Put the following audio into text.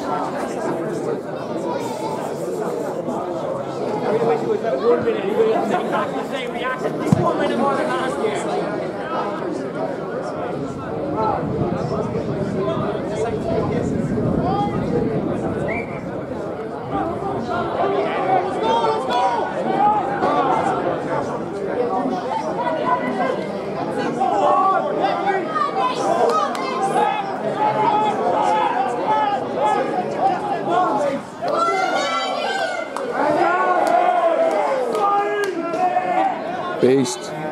wish it was about 1 minute. He would have exactly the same reaction. 1 minute more than last year. Beest.